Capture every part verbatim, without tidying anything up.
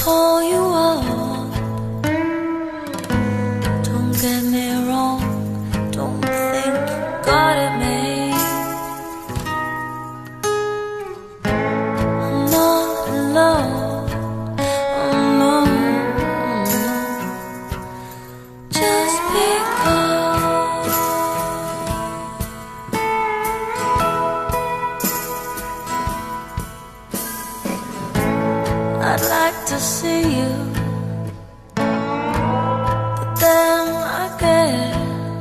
call you up, don't get me wrong, don't think you got it made. I'm not in love, oh no, no. Just because I'd like to see you, but then again,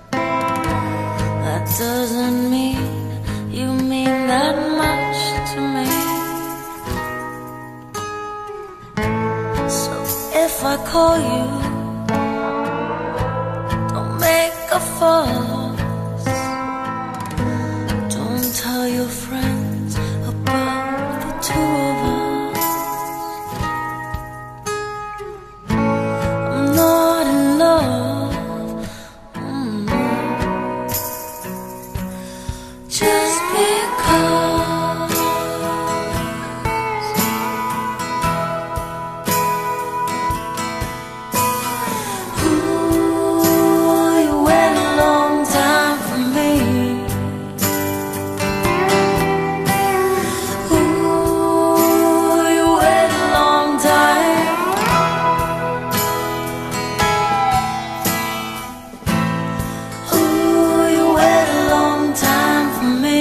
that doesn't mean you mean that much to me. So if I call you, don't make a fuss, don't tell your friends about the two of us. Just because ooh, you wait a long time for me. Ooh, you wait a long time. Ooh, you wait a long time for me.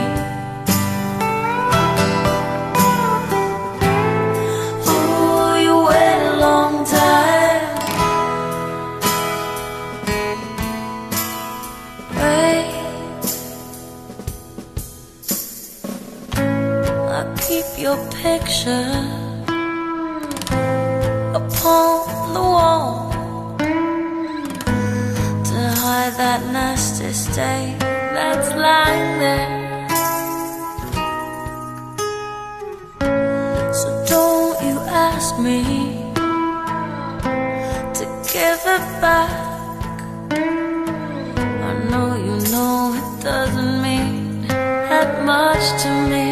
I keep your picture upon the wall to hide that nasty stain that's lying there. So don't you ask me to give it back. I know you know it doesn't mean that much to me.